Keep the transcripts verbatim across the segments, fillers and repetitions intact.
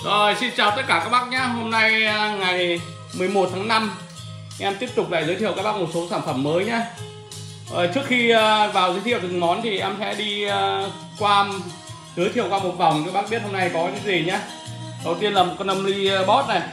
Rồi, xin chào tất cả các bác nhé. Hôm nay ngày mười một tháng năm, em tiếp tục lại giới thiệu các bác một số sản phẩm mới nhé. Rồi, trước khi vào giới thiệu từng món thì em sẽ đi qua giới thiệu qua một vòng cho các bác biết hôm nay có những gì nhé. Đầu tiên là một con âm ly boss này.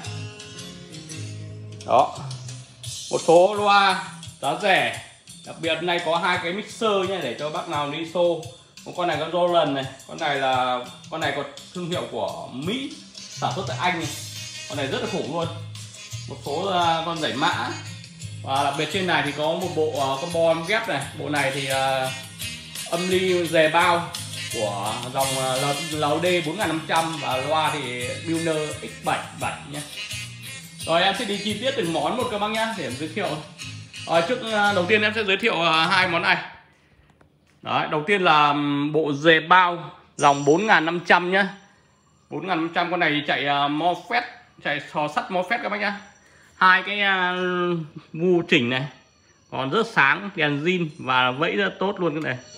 Đó, một số loa giá rẻ. Đặc biệt hôm nay có hai cái mixer nhé, để cho bác nào đi show. Một con này có Roland này, con này là con này có thương hiệu của Mỹ, sản xuất tại Anh này. Con này rất là khủng luôn. Một số uh, con giải mã. Và đặc biệt trên này thì có một bộ uh, combo ghép này. Bộ này thì uh, âm ly dè bao của dòng uh, lờ đê bốn nghìn năm trăm và loa thì Builder X bảy bảy nhé. Rồi em sẽ đi chi tiết từng món một các bác nhé để em giới thiệu. Rồi, trước uh, đầu tiên em sẽ giới thiệu uh, hai món này. Đấy, đầu tiên là bộ dè bao dòng bốn nghìn năm trăm nhá. bốn nghìn năm trăm con này thì chạy uh, MOSFET, chạy sò sắt MOSFET các bác nhá. Hai cái uh, vu chỉnh này còn rất sáng, đèn zin và vẫy rất tốt luôn cái này.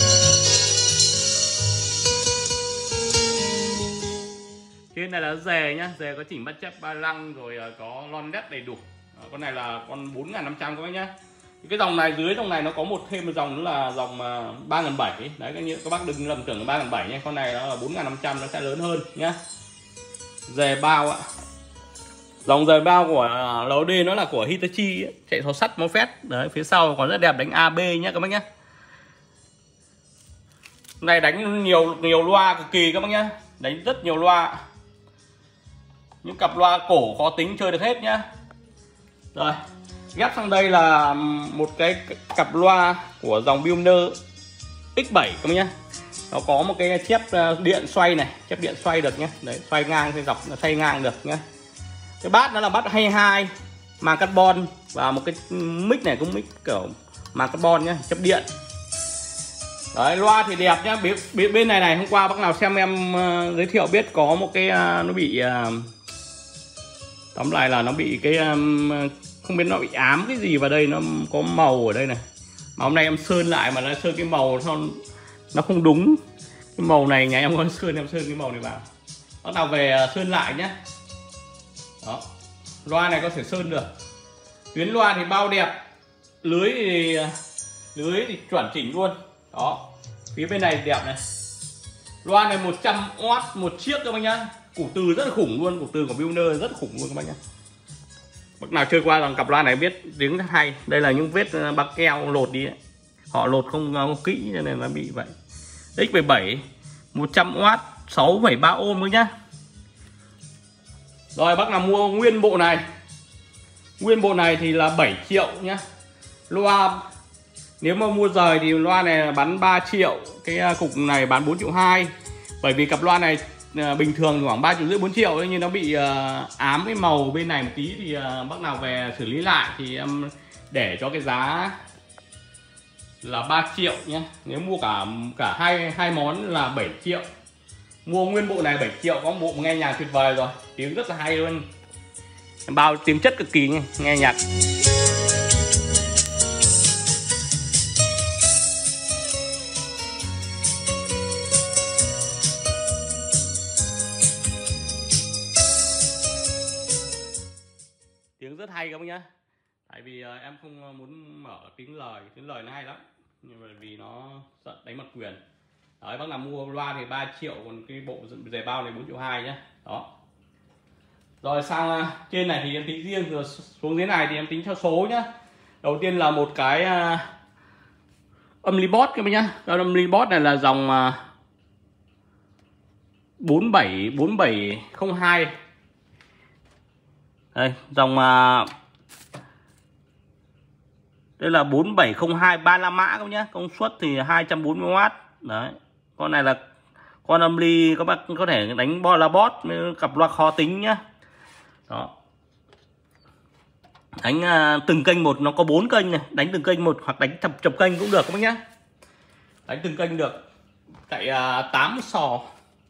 Trên này là dè nhá, dè có chỉnh bắt chép ba lăng rồi uh, có lon led đầy đủ. Đó, con này là con bốn nghìn năm trăm các bác nhá. Cái dòng này dưới dòng này nó có một thêm một dòng nữa là dòng ba nghìn bảy trăm. Đấy, các, các bác đừng lầm tưởng là ba nghìn bảy trăm nhé. Con này nó là bốn nghìn năm trăm, nó sẽ lớn hơn nhá. Dè bao ạ. Dòng dè bao của lờ đê nó là của Hitachi ấy, chạy số sắt MOSFET. Đấy, phía sau còn rất đẹp, đánh a bê nhé các bác nhé. Này đánh nhiều nhiều loa cực kỳ các bác nhé. Đánh rất nhiều loa. Những cặp loa cổ khó tính chơi được hết nhá. Rồi, ghép sang đây là một cái cặp loa của dòng Builder X bảy các bác nhá. Nó có một cái chép điện xoay này, chép điện xoay được nhé. Đấy, xoay ngang xoay dọc, xoay ngang được nhé. Cái bát nó là bát hai hai màng carbon và một cái mic này cũng mic kiểu màng carbon nhé, chép điện. Đấy, loa thì đẹp nhá. Bên, bên này này hôm qua bác nào xem em uh, giới thiệu biết có một cái uh, nó bị uh, tóm lại là nó bị cái um, không biết nó bị ám cái gì vào đây, nó có màu ở đây này. Mà hôm nay em sơn lại mà nó sơn cái màu nó, nó không đúng. Cái màu này nhà em có sơn, em sơn cái màu này vào. Bắt đầu về sơn lại nhé. Đó, loa này có thể sơn được. Tuyến loa thì bao đẹp. Lưới thì lưới thì chuẩn chỉnh luôn. Đó, phía bên này đẹp này. Loa này một trăm oát một chiếc các bác nhá. Củ từ rất là khủng luôn, củ từ của Builder rất khủng luôn các bác nhá. Bác nào chơi qua dòng cặp loa này biết tiếng rất hay. Đây là những vết bạc keo lột đi ấy. Họ lột không, không kỹ cho nên nó bị vậy. X bảy bảy một trăm oát sáu phẩy ba ohm thôi nhá. Rồi bác nào mua nguyên bộ này. Nguyên bộ này thì là bảy triệu nhá. Loa nếu mà mua rời thì loa này bán ba triệu, cái cục này bán bốn triệu hai. Bởi vì cặp loa này bình thường khoảng ba triệu rưỡi bốn triệu, nhưng nó bị uh, ám cái màu bên này một tí thì uh, bác nào về xử lý lại thì em um, để cho cái giá là ba triệu nhé. Nếu mua cả cả hai hai món là bảy triệu. Mua nguyên bộ này bảy triệu, có một bộ nghe nhạc tuyệt vời rồi, tiếng rất là hay luôn. Bao tiếng chất cực kỳ nghe, nghe nhạc. Tiếng rất hay các bác nhá. Tại vì uh, em không muốn mở tiếng lời, tiếng lời nó hay lắm. Nhưng mà vì nó sợ đánh mặt quyền. Đấy, bác nào mua loa thì ba triệu, còn cái bộ dè bao này bốn triệu hai nhá. Đó. Rồi sang uh, trên này thì em tính riêng, rồi xuống dưới này thì em tính theo số nhá. Đầu tiên là một cái uh, âm ly boss các bác nhá. Cái âm ly boss này là dòng uh, bốn bảy bốn bảy không hai. Đây, dòng uh, đây là bốn bảy không hai ba la mã các nhá, công suất thì hai trăm bốn mươi oát. Đấy. Con này là con âm ly các bác có thể đánh bo la boss với cặp loa khó tính nhá. Đó. Đánh uh, từng kênh một, nó có bốn kênh này, đánh từng kênh một hoặc đánh chập chập kênh cũng được các bác nhá. Đánh từng kênh được. Chạy uh, tám sò.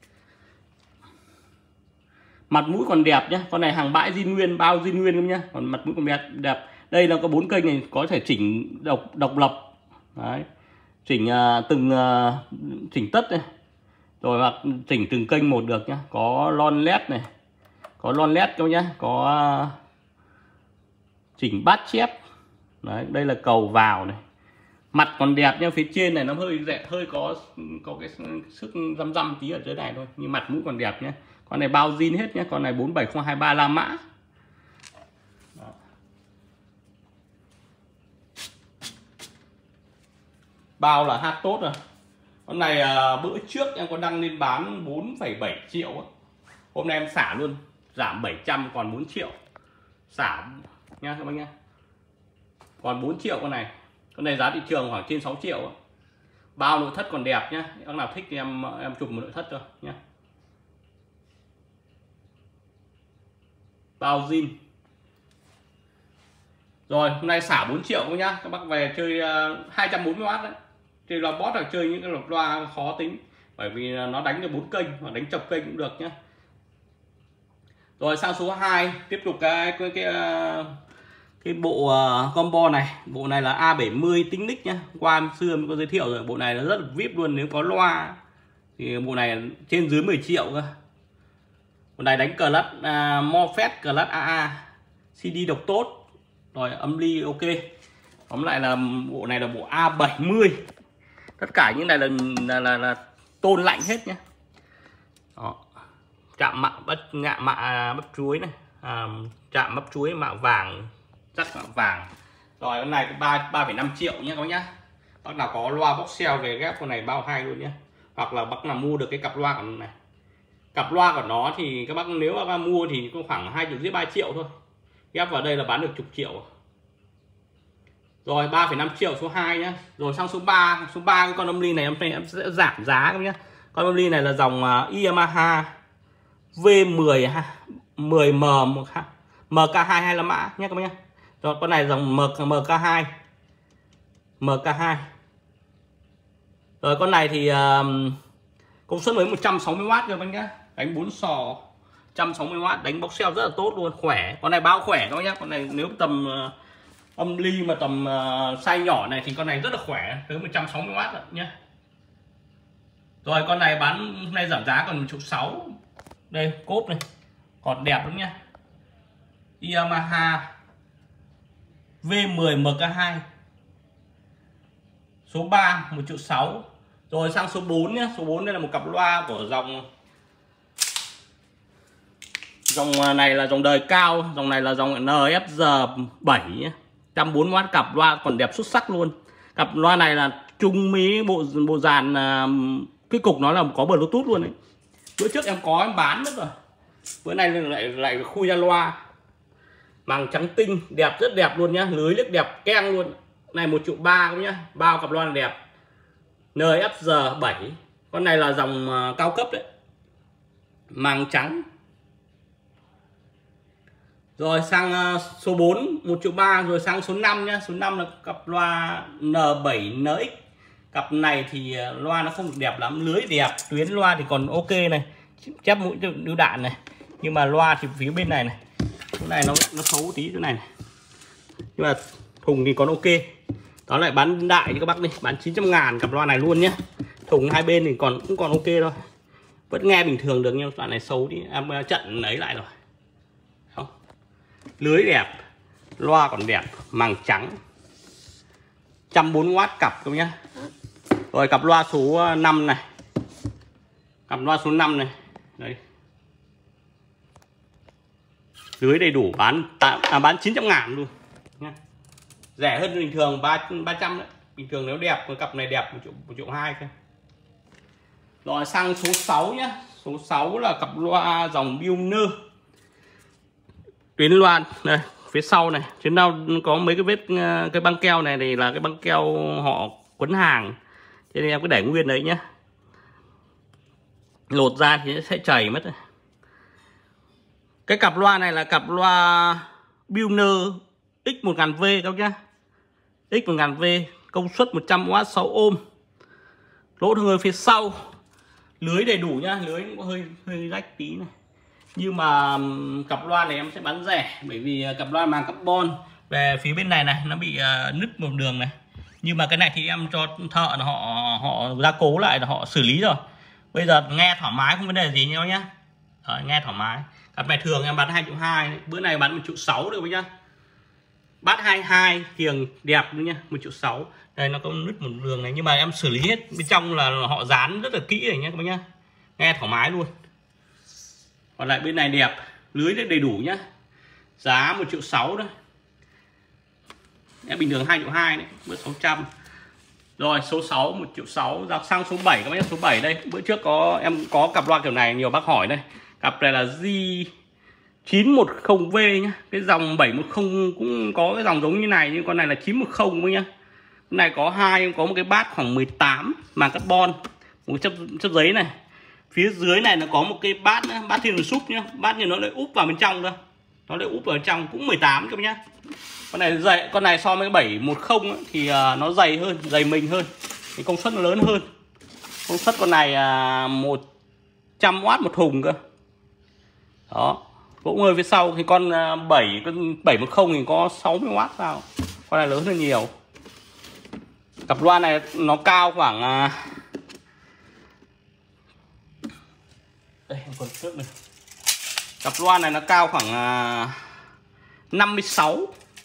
Mặt mũi còn đẹp nhá, con này hàng bãi zin nguyên, bao zin nguyên không nhá, còn mặt mũi còn đẹp đẹp. Đây là có bốn kênh này, có thể chỉnh độc độc lập. Đấy. Chỉnh uh, từng uh, chỉnh tất này. Rồi hoặc chỉnh từng kênh một được nhá. Có lon led này, có lon led các nhá, có chỉnh bát chép. Đấy, đây là cầu vào này. Mặt còn đẹp nha, phía trên này nó hơi rẻ, hơi có có cái sức răm răm tí ở dưới này thôi, nhưng mặt mũi còn đẹp nhé. Con này bao zin hết nhé, con này bốn bảy không hai ba La Mã. Đó. Bao là hát tốt rồi. Con này à, bữa trước em có đăng lên bán bốn phẩy bảy triệu á. Hôm nay em xả luôn, giảm bảy trăm còn bốn triệu. Xả nha các bác nhá. Còn bốn triệu con này. Con này giá thị trường khoảng trên sáu triệu. Bao nội thất còn đẹp nhá. Các nào thích thì em em chụp một nội thất thôi nhá. Bao zin. Rồi hôm nay xả bốn triệu nhá. Các bác về chơi uh, hai trăm bốn mươi oát đấy. Chơi loa bot là chơi những cái loa khó tính, bởi vì nó đánh được bốn kênh hoặc đánh chọc kênh cũng được nhá. Rồi sang số hai, tiếp tục cái cái cái uh, cái bộ uh, combo này. Bộ này là A bảy mươi tính nick nhá. Qua xưa mình có giới thiệu rồi, bộ này nó rất là vip luôn. Nếu có loa thì bộ này trên dưới mười triệu cơ. Bộ này đánh Class uh, Morphet, Class a a, xê đê độc tốt, rồi âm ly ok. Tóm lại là bộ này là bộ A bảy mươi. Tất cả những này là là, là, là tôn lạnh hết nhá. Đó. Chạm mạ bắt ngạ mạ bắp chuối này, à, chạm bắp chuối mạ vàng, chắc mạ vàng. Rồi con này ba ba phẩy năm triệu nhé các bác nhá. Bác nào có loa box cell về ghép con này bao hay luôn nhé. Hoặc là bác nào mua được cái cặp loa của này. Cặp loa của nó thì các bác nếu các bác mua thì có khoảng hai triệu rưỡi ba triệu thôi. Ghép vào đây là bán được chục triệu. Rồi ba phẩy năm triệu số hai nhá. Rồi sang số ba, số ba cái con âm ly này em, em sẽ giảm giá các nhá. Con âm ly này là dòng uh, Yamaha V mười mười M M K hai hay La Mã nhé các bác nhé. Rồi con này dòng M K hai M K hai. Rồi con này thì uh, công suất mới một trăm sáu mươi oát các bác nhé. Đánh bốn sò một trăm sáu mươi oát, đánh box cell rất là tốt luôn, khỏe. Con này bao khỏe các bác nhé. Con này nếu tầm uh, âm ly mà tầm uh, size nhỏ này thì con này rất là khỏe, tới một trăm sáu mươi oát rồi nhé. Rồi con này bán hôm nay giảm giá còn một triệu sáu. Đây cốp này còn đẹp lắm nhá. Yamaha V mười M K hai. Số ba một triệu sáu. Rồi sang số bốn nhá. Số bốn đây là một cặp loa của dòng Dòng này là dòng đời cao. Dòng này là dòng N F G bảy nhé. một trăm bốn mươi oát, cặp loa còn đẹp xuất sắc luôn. Cặp loa này là chung mỹ bộ bộ dàn, cái cục nó là có Bluetooth luôn đấy. Bữa trước em có em bán mất rồi. Bữa nay lại lại khui ra loa. Màng trắng tinh, đẹp rất đẹp luôn nhá, lưới liếc đẹp keng luôn. Này một triệu ba nhá, bao cặp loa đẹp. N F G bảy. Con này là dòng uh, cao cấp đấy. Màng trắng. Rồi sang uh, số bốn một triệu ba. Rồi sang số năm nhá. Số năm là cặp loa N bảy N X. Cặp này thì uh, loa nó không được đẹp lắm. Lưới đẹp, tuyến loa thì còn ok này, chép mũi lưu đạn này. Nhưng mà loa thì phía bên này này, cái này nó nó xấu tí chỗ này, này. Nhưng mà thùng thì còn ok. Đó lại bán đại cho các bác đi, bán chín trăm ngàn cặp loa này luôn nhé. Thùng hai bên thì còn cũng còn ok thôi, vẫn nghe bình thường được, nhưng đoạn này xấu đi em trận ấy lại rồi. Không. Lưới đẹp, loa còn đẹp, màng trắng, một trăm bốn mươi oát cặp các nhá. Rồi cặp loa số năm này, cặp loa số năm này đấy, lưới đầy đủ, bán à, bán chín trăm ngàn luôn nhá. Rẻ hơn bình thường ba trăm đấy. Bình thường nếu đẹp, cái cặp này đẹp một triệu một triệu hai thôi. Rồi sang số sáu nhá. Số sáu là cặp loa dòng Pioneer. Tuyến loa đây, phía sau này, trên nào có mấy cái vết cái băng keo này thì là cái băng keo họ quấn hàng. Cho nên em cứ để nguyên đấy nhá. Lột ra thì sẽ chảy mất rồi. Cái cặp loa này là cặp loa Pioneer X một nghìn V các nhá. X một nghìn V, công suất một trăm oát, sáu ôm. Lỗ hơi phía sau. Lưới đầy đủ nhá, lưới cũng có hơi hơi rách tí này. Nhưng mà cặp loa này em sẽ bán rẻ, bởi vì cặp loa màng carbon. Về phía bên này này nó bị uh, nứt một đường này. Nhưng mà cái này thì em cho thợ họ họ gia cố lại, là họ xử lý rồi. Bây giờ nghe thoải mái không vấn đề gì nhau nhá. Đấy, nghe thoải mái. Cặp này thường em bán hai triệu hai, bữa này bán một triệu sáu được nhá. Bát hai mươi hai kiềng đẹp nữa nhá, một triệu sáu. Đây nó có nứt một đường này nhưng mà em xử lý hết bên trong là họ dán rất là kỹ rồi nhá các bác nhá. Nghe thoải mái luôn. Còn lại bên này đẹp, lưới rất đầy đủ nhá. Giá một triệu sáu thôi. Em bình thường hai triệu hai đấy, bữa sáu trăm. Rồi số sáu một triệu sáu, ra sang số bảy các bác nhá, số bảy đây. Bữa trước có em có cặp loa kiểu này nhiều bác hỏi đây. Cặp này là G chín một không V nhá. Cái dòng bảy một không cũng có cái dòng giống như này nhưng con này là chín một không nhá. Con này có hai, có một cái bát khoảng mười tám màng carbon, một chấp chấp giấy này. Phía dưới này nó có một cái bát nữa, bát thiên súp nhá, bát như nó lại úp vào bên trong cơ. Nó lại úp vào bên trong cũng mười tám các bác nhá. Con này dày, con này so với cái bảy một không ấy, thì uh, nó dày hơn, dày mình hơn. Thì công suất nó lớn hơn. Công suất con này uh, một trăm oát một thùng cơ. Đó. Cũng hơi phía sau thì con uh, bảy con bảy một không thì có sáu mươi oát sao. Con này lớn hơn nhiều. Cặp loa này nó cao khoảng uh... đây em còn trước này. Cặp loa này nó cao khoảng uh, năm mươi sáu.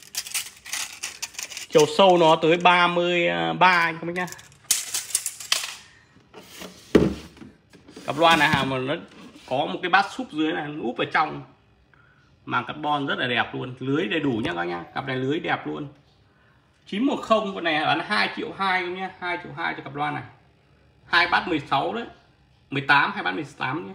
Chiều sâu nó tới ba mươi ba các bác nhá. Cặp loa này mà nó có một cái bát súp dưới này úp vào trong. Màng carbon rất là đẹp luôn, lưới đầy đủ nhá các nhá. Cặp này lưới đẹp luôn. chín một không con này bán hai triệu hai nhá, hai triệu hai cho cặp loa này. Hai bát mười sáu đấy. mười tám, hai bát mười tám nhé.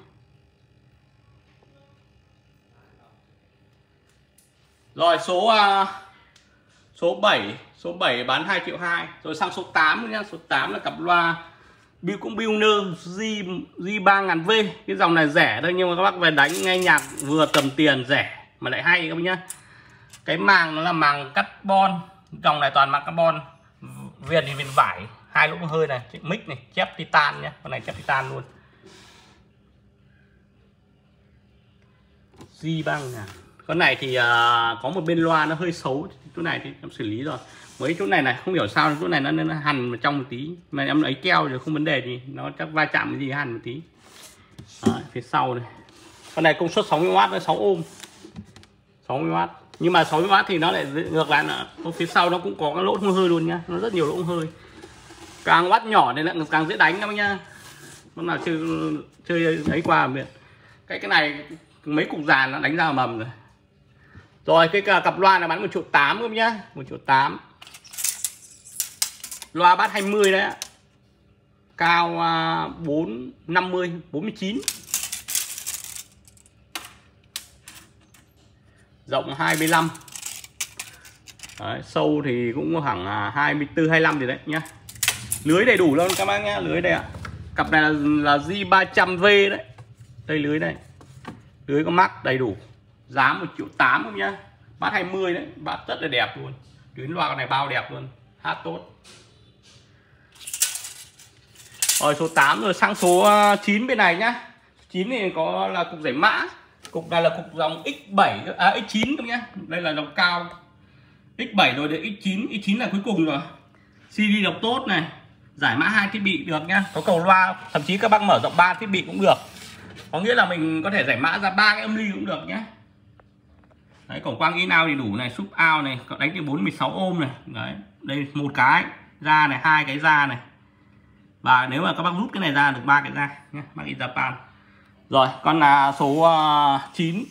Rồi số uh, số bảy, số bảy bán hai triệu hai. Rồi sang số tám nữa nhá, số tám là cặp loa Bill cũng Billner G G ba nghìn V. Cái dòng này rẻ thôi nhưng mà các bác về đánh nghe nhạc vừa tầm tiền, rẻ mà lại hay các bác nhá. Cái màng nó là màng carbon, dòng này toàn màng carbon. Viền thì viền vải, hai lỗ hơi này, mic này, chép titan nhá, con này chép titan luôn. G ba nghìn. Con này thì uh, có một bên loa nó hơi xấu, chỗ này thì em xử lý rồi. Mấy chỗ này này không hiểu sao chỗ này nó, nó hằn vào trong một tí, mà em lấy keo thì không vấn đề gì, nó chắc va chạm cái gì hằn một tí. Đấy, phía sau này. Con này công suất sáu mươi oát với sáu ôm. sáu mươi oát. Nhưng mà sáu mươi oát thì nó lại ngược lại là phía sau nó cũng có cái lỗ thông hơi luôn nhá, nó rất nhiều lỗ hơi. Càng oát nhỏ thì lại càng dễ đánh các bác nhá. Con nào chơi chơi ấy qua miệng. Cái cái này mấy cục dàn nó đánh ra mầm rồi. Rồi cái cặp loa là bán một triệu tám các bác nhá, một triệu tám. Loa bát hai mươi đấy ạ. Cao bốn năm mươi, bốn mươi chín. Rộng hai mươi lăm. Đấy, sâu thì cũng khoảng hai mươi tư, hai mươi lăm gì đấy nhá. Lưới đầy đủ luôn các bác nhá, lưới đây ạ. Cặp này là, là G ba trăm V đấy. Đây lưới đây. Lưới có mắc đầy đủ. Giá một triệu tám không nhá. Bát hai mươi đấy, bát rất là đẹp luôn. Tuyến loa con này bao đẹp luôn, hát tốt. Rồi số tám rồi sang số chín bên này nhá. chín thì có là cục giải mã. Cục này là cục dòng X bảy à X chín các nhá. Đây là dòng cao. X bảy rồi đến X chín, X chín là cuối cùng rồi. xê đê đọc tốt này, giải mã hai thiết bị được nhá. Có cầu loa, thậm chí các bác mở rộng ba thiết bị cũng được. Có nghĩa là mình có thể giải mã ra ba cái âm ly cũng được nhé. Đấy, cổng quang in out thì đủ này, sub out này, đánh từ bốn mươi sáu ôm này. Đấy, đây một cái ra này, hai cái ra này. Và nếu mà các bác rút cái này ra được ba cái ra nhé, bác in Japan. Rồi, con là số uh, chín.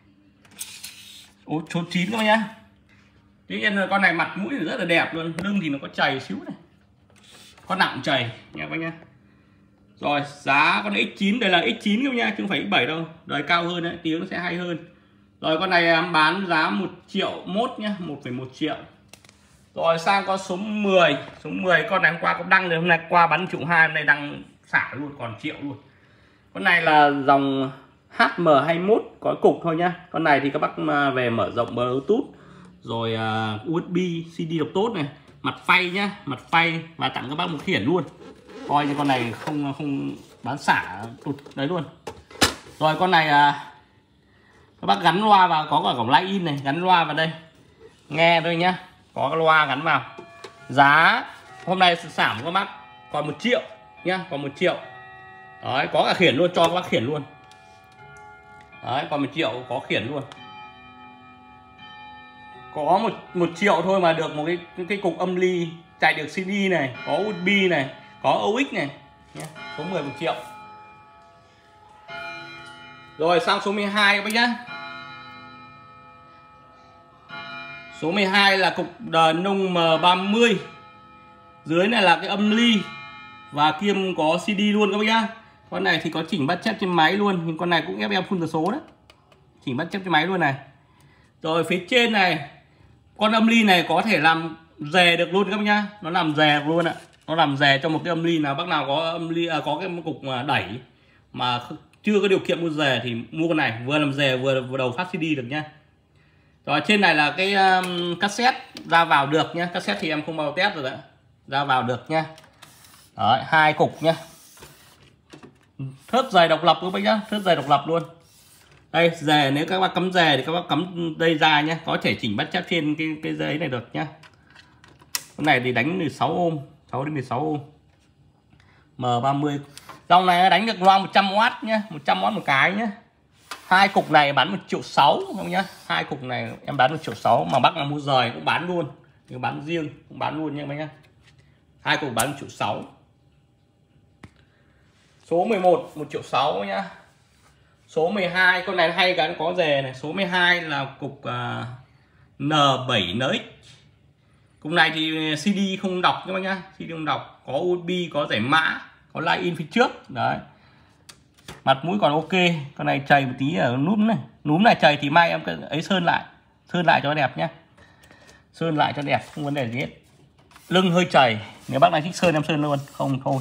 Ô, số chín các bác nhá. Tuy nhiên con này mặt mũi rất là đẹp luôn, lưng thì nó có chày xíu này. Có nặng chày nha các bác nhá. Rồi, giá con X chín, đây là X chín các nha, chứ không phải X bảy đâu. Đời cao hơn đấy, tiếng nó sẽ hay hơn. Rồi con này em bán giá một triệu mốt nhá, một phẩy một triệu. Rồi sang con số mười, số mười con này hôm qua cũng đăng rồi, hôm nay qua bán triệu hai, hôm nay đăng xả luôn còn triệu luôn. Con này là dòng H M hai mốt có cục thôi nhá. Con này thì các bác về mở rộng Bluetooth, rồi uh, u ét bê, xê đê đọc tốt này, mặt phay nhá, mặt phay và tặng các bác một khiển luôn. Coi như con này không không bán xả tụt đấy luôn. Rồi con này à, các bác gắn loa vào, có cả cổng line in này, gắn loa vào đây. Nghe thôi nhá, có cái loa gắn vào. Giá hôm nay giảm các bác còn một triệu nhá, còn một triệu. Đấy, có cả khiển luôn, cho các bác khiển luôn. Đấy, còn một triệu có khiển luôn. Có một một triệu thôi mà được một cái cái, cái cục âm ly, chạy được xê đê này, có u ét bê này, có o ích này nhé. Số mười một triệu. Rồi sang số mười hai các bác nhá. Số mười hai là cục nung M ba mươi. Dưới này là cái âm ly và kiêm có xê đê luôn các bác nhá. Con này thì có chỉnh bắt chép trên máy luôn, nhưng con này cũng ép em phun tần số đấy. Chỉnh bắt chép trên máy luôn này. Rồi phía trên này, con âm ly này có thể làm rè được luôn các bác nhá. Nó làm rè luôn ạ. Nó làm rè cho một cái âm ly nào bác nào có âm ly à, có cái cục đẩy mà chưa có điều kiện mua rè thì mua con này, vừa làm rè vừa, vừa đầu phát xê đê được nhá. Rồi trên này là cái um, cassette ra vào được nhá. Cassette thì em không bao test rồi đấy. Ra vào được nhá. Đấy, hai cục nhá. Thớt dày độc lập các bác nhá, thớt dày độc lập luôn. Đây, dè nếu các bác cắm dè thì các bác cắm đây ra nhé, có thể chỉnh bắt chép trên cái cái dây này được nhá. Con này thì đánh mười sáu ôm, sáu đến mười sáu ôm. M ba mươi. Dòng này đánh được loa một trăm oát nhá, một trăm oát một cái nhá. Hai cục này bán một triệu sáu không nhá. Hai cục này em bán một triệu sáu mà bác nào mua rời cũng bán luôn. Nhưng bán riêng cũng bán luôn nhá mấy nhá. Hai cục bán một triệu sáu. Số mười một một triệu sáu nhá. Số mười hai con này hay cái có rè này. Số mười hai là cục uh, N bảy N X. Cục này thì xê đê không đọc các bác nhá, xê đê không đọc, có u ét bê, có giải mã, có line in phía trước đấy. Mặt mũi còn ok. Con này chày một tí ở núm này, núm này chày thì mai em ấy sơn lại, sơn lại cho đẹp nhá, sơn lại cho đẹp, không vấn đề gì hết. Lưng hơi chày, nếu bác này thích sơn em sơn luôn, không thôi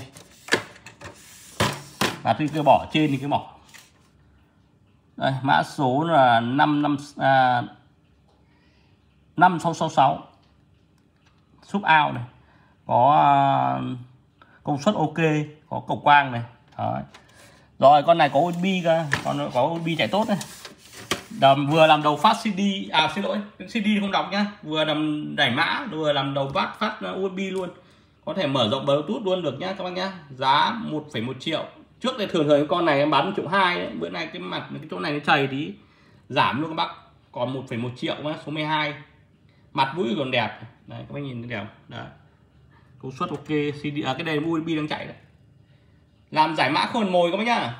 mà tôi cứ bỏ trên thì cứ bỏ. Đây, mã số là năm năm à, năm sáu sáu sáu. Sub out này. Có uh, công suất ok, có cầu quang này. Đấy. Rồi con này có u ét bê cơ, con có u ét bê chạy tốt này. Đầm, vừa làm đầu phát xê đê, à xin lỗi, xê đê không đọc nhá, vừa làm đẩy mã, vừa làm đầu phát phát u ét bê luôn. Có thể mở rộng Bluetooth luôn được nhá các bác nhá. Giá một phẩy một triệu. Trước đây thường thời con này em bán một triệu hai đấy. Bữa nay cái mặt cái chỗ này nó chày tí giảm luôn các bác, còn một phẩy một triệu nhá. Số mười hai. Mặt mũi còn đẹp. Đấy các bác nhìn đẹp. Đấy. Công suất ok, xê đê à, cái này u ét bê đang chạy đấy. Làm giải mã khôn mồi các bác nhá.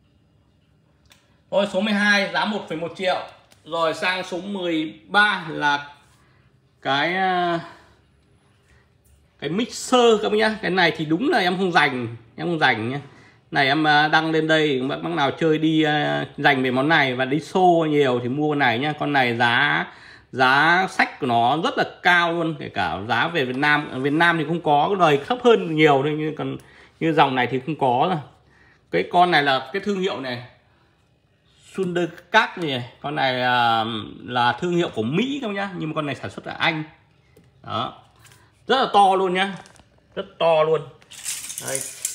Rồi số mười hai giá một phẩy một triệu. Rồi sang số mười ba là cái cái mixer các bác nhá. Cái này thì đúng là em không dành, em không dành nhá. Này em đăng lên đây, bác nào chơi đi dành về món này và đi show nhiều thì mua con này nhá. Con này giá giá sách của nó rất là cao luôn, kể cả giá về Việt Nam. Ở Việt Nam thì không có, cái đời thấp hơn nhiều thôi, nhưng còn như dòng này thì không có rồi. Cái con này là cái thương hiệu này Thundercat này, con này là, là thương hiệu của Mỹ các nhá, nhưng mà con này sản xuất ở Anh. Đó. Rất là to luôn nhá. Rất to luôn. Đây.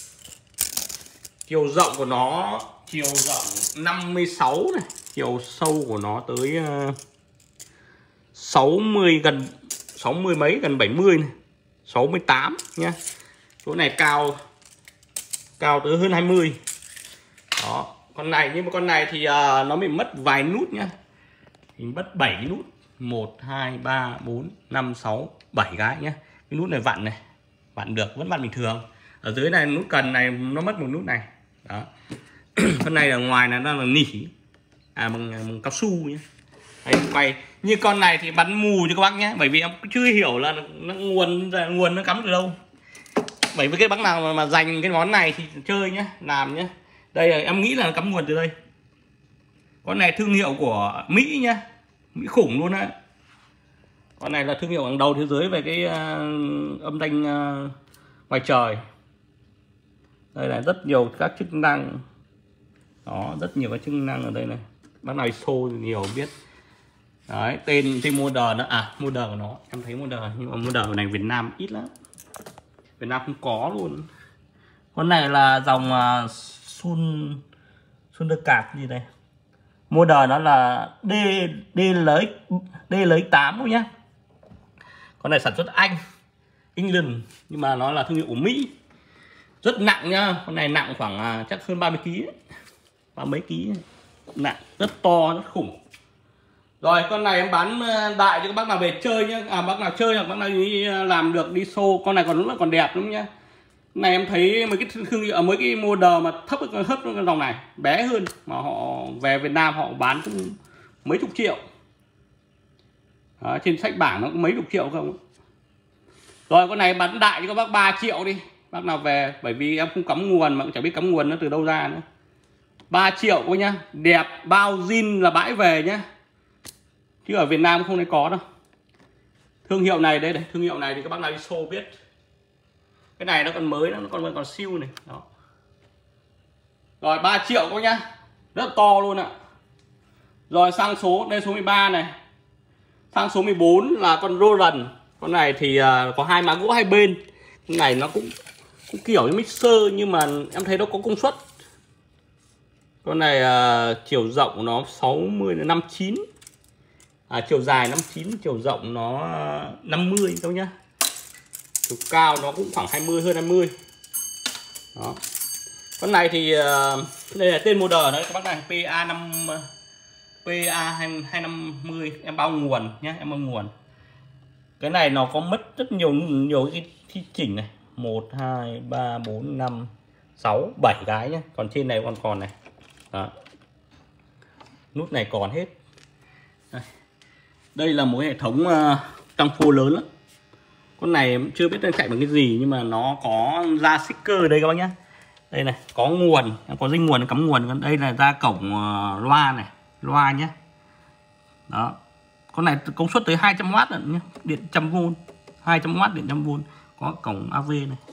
Chiều rộng của nó, chiều rộng năm mươi sáu này, chiều sâu của nó tới uh, sáu mươi, gần sáu mươi mấy, gần bảy mươi này, sáu mươi tám nhá. Chỗ này cao cao tới hơn hai mươi. Đó, con này, nhưng mà con này thì uh, nó bị mất vài nút nhá. Thì mất bảy nút, một hai ba bốn năm sáu bảy cái nhá. Cái nút này vặn này, vặn được, vẫn vặn bình thường. Ở dưới này nút cần này nó mất một nút này. Đó. Con này ở ngoài là đang là nỉ, à bằng, bằng cao su nhé. Đấy, quay như con này thì bắn mù cho các bác nhé, bởi vì em chưa hiểu là nó nguồn nguồn nó cắm từ đâu. Bởi vì cái bác nào mà, mà dành cái món này thì chơi nhé, làm nhé. Đây là em nghĩ là nó cắm nguồn từ đây. Con này thương hiệu của Mỹ nhá, Mỹ khủng luôn á. Con này là thương hiệu hàng đầu thế giới về cái uh, âm thanh uh, ngoài trời. Đây là rất nhiều các chức năng. Đó, rất nhiều các chức năng ở đây này. Bác nào show nhiều biết. Đấy, tên tên model nữa, à model của nó, em thấy model, nhưng mà model này Việt Nam ít lắm. Việt Nam không có luôn. Con này là dòng uh, Sun Thundercat gì đây. Model nó là D D L X D L X tám nhá. Con này sản xuất Anh, England, nhưng mà nó là thương hiệu của Mỹ. Rất nặng nhá, con này nặng khoảng à, chắc hơn ba mươi ki lô gam, ba mấy ký, nặng, rất to, rất khủng. Rồi con này em bán đại cho các bác nào về chơi nhá, à bác nào chơi hoặc bác nào đi làm được đi show, con này còn rất là còn đẹp lắm nhá. Này em thấy mấy cái thương hiệu, mấy cái model mà thấp hấp cái dòng này bé hơn mà họ về Việt Nam họ bán cũng mấy chục triệu. Đó, trên sách bảng nó cũng mấy chục triệu không. Rồi con này bán đại cho các bác ba triệu đi, bác nào về, bởi vì em không cắm nguồn mà cũng chẳng biết cắm nguồn nó từ đâu ra nữa. ba triệu thôi nhá, đẹp, bao zin là bãi về nhá, chứ ở Việt Nam không thấy có đâu. Thương hiệu này đây, đây thương hiệu này thì các bác nào đi show biết. Cái này nó còn mới, nó còn còn siêu này đó. Rồi ba triệu cô nhá, rất to luôn ạ. Rồi sang số, đây số mười ba này, sang số mười bốn là con Roland. Con này thì uh, có hai má gỗ hai bên. Con này nó cũng, cũng kiểu như mixer nhưng mà em thấy nó có công suất. Con này uh, chiều rộng nó sáu mươi đến năm mươi chín, à, chiều dài năm mươi chín, chiều rộng nó năm mươi các nhá. Chiều cao nó cũng khoảng hai mươi, hơn hai mươi. Đó. Con này thì uh, đây là tên model đấy các bác này, pê a năm pê a hai năm mươi, em bao nguồn nhé, em bao nguồn. Cái này nó có mất rất nhiều nhiều cái thi chỉnh này, một hai ba bốn năm sáu bảy cái nhé, còn trên này còn còn này. Đó. Nút này còn hết. Đây, đây là một hệ thống uh, tăng phô lớn lắm. Con này em chưa biết nó chạy bằng cái gì nhưng mà nó có ra sticker ở đây các bác nhé. Đây này, có nguồn, có dây nguồn cắm nguồn. Đây là ra cổng uh, loa này, loa nhé. Đó. Con này công suất tới hai trăm oát nữa nhé, điện một trăm vôn, hai trăm oát điện một trăm vôn, có cổng a vê này.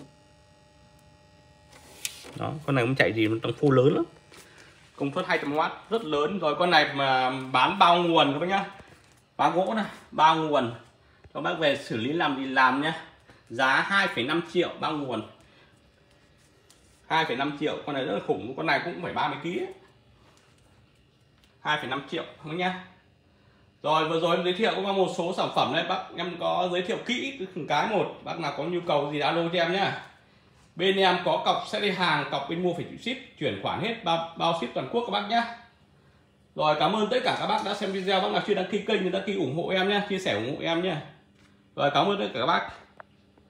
Đó, con này cũng chạy gì tăng phô lớn lắm. Công suất hai trăm oát rất lớn. Rồi con này mà bán bao nguồn các bác nhá. Bao gỗ này, bao nguồn. Các bác về xử lý làm gì làm nhé. Giá hai phẩy năm triệu bao nguồn. hai phẩy năm triệu, con này rất là khủng, con này cũng phải ba mươi ki lô gam. hai phẩy năm triệu không nhá. Rồi vừa rồi em giới thiệu có một số sản phẩm này, bác em có giới thiệu kỹ từng cái một, bác nào có nhu cầu gì alo cho em nhá. Bên em có cọc sẽ đi hàng, cọc bên mua phải chịu ship, chuyển khoản hết, bao, bao ship toàn quốc các bác nhá. Rồi cảm ơn tất cả các bác đã xem video, bác nào chưa đăng ký kênh thì đăng ký ủng hộ em nhé, chia sẻ ủng hộ em nhé. Rồi cảm ơn tất cả các bác.